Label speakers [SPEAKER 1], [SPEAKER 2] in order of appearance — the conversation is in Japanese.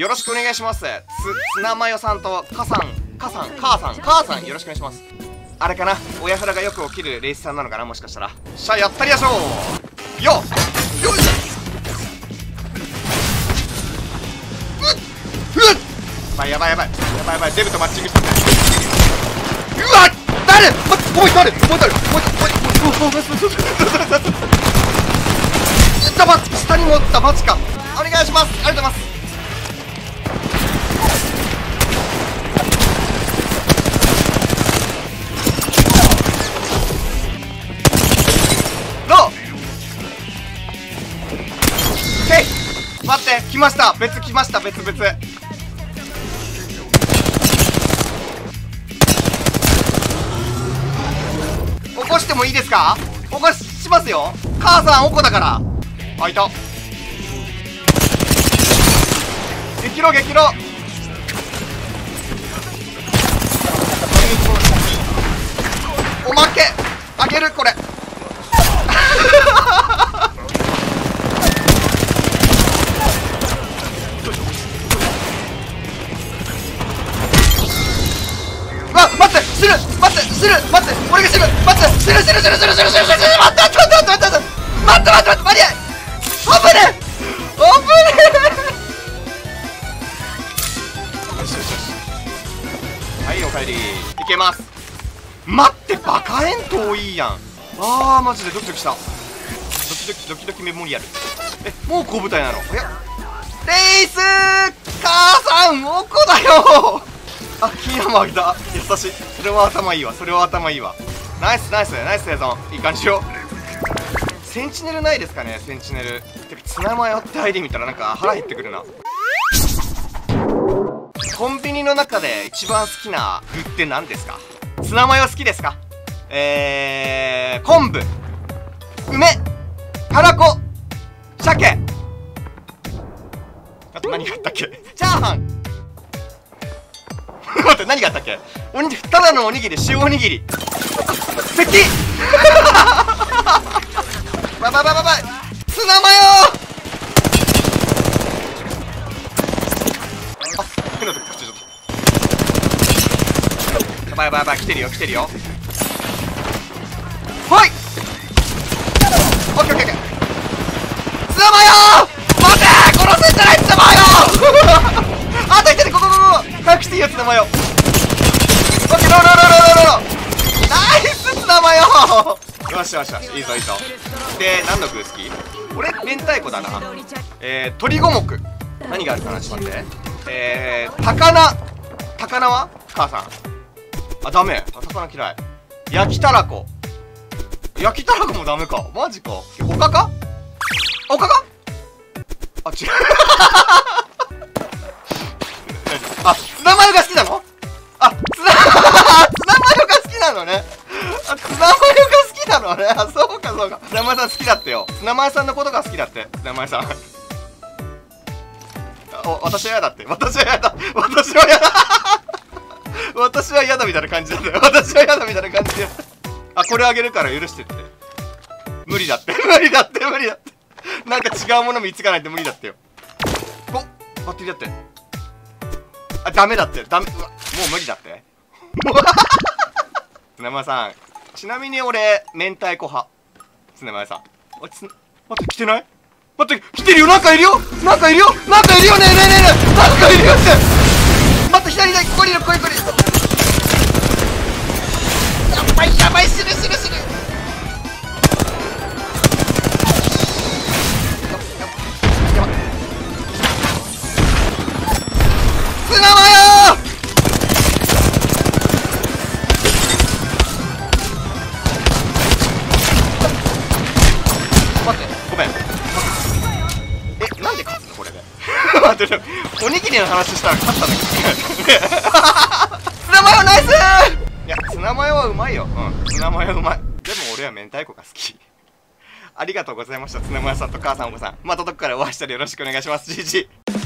[SPEAKER 1] よろしくお願いします。ツナマヨさんと母さんよろしくお願いします。あれかな、親フラがよく起きるレイスさんなのかな、もしかしたら。さあやったりやしょうよっよいしょ。やばいデブとマッチングしたんだ。うわ誰おい誰下にもおったマジか。お願いします。ありがとうございます。ローケイ待って来ました。別来ました。別起こしてもいいですか。起こしますよ。母さんおこだから。あいた激ロおまけあげるこれあ待って死ぬ待って俺が死ぬ待って死ぬ待ってマリア危ねはいおかえりいけます。待ってバカ遠遠いやん。マジでドキドキした。ドキドキメモリアル。もう小舞台なの。レイス母さんおこだよ。キーナもあげた。優しい。それは頭いいわ。ナイス生存いい感じよ。センチネルないですかね。センチネルてかツナマヨって ID 見たらなんか腹減ってくるな。コンビニの中で一番好きな具って何ですか。ツナマヨ好きですか。昆布、梅、たらこ、鮭、あと何があったっけ。チャーハン待って何があったっけ。ただのおにぎり、塩おにぎり、関ばいツナマヨ変なとこ口ちょっとばい来てるよほいオッケーツナマヨ待て殺すんじゃないツナマヨあと1人ここ早くしていいよツナマヨオッケーローナイスツナマヨよしいいぞで何の具好き。俺明太子だな。鶏五目何があるかな。ちょっと待って。高菜は母さんダメ。高菜嫌い。焼きたらこもダメか。マジか。おかか違うツナマヨが好きなの。ツナマヨが好きなのね。そうかツナマヨさん好きだってよ。ツナマヨさんのことが好きだって。ツナマヨさん私は嫌だって。私は嫌だみたいな感じだったよ。これあげるから許してって。無理だってなんか違うもの見つかないって無理だってよ。バッテリーだってダメだって。もう無理だってツナマヨさんちなみに俺明太子派。ツナマヨさん待って来てない。待って来てるよ。なんかいるよねえなんかいるよって。待って左ここにいるやばい死ぬツナマヨ待ってごめんなんで勝つのこれで待っておにぎりの話したら勝ったんだけどツナマヨナイス。いやツナマヨはうまいよ。ツナマヨうまい。でも俺は明太子が好き。ありがとうございました。ツナマヨさんと母さんお子さんまたどっかでお会いしたらよろしくお願いします。GG。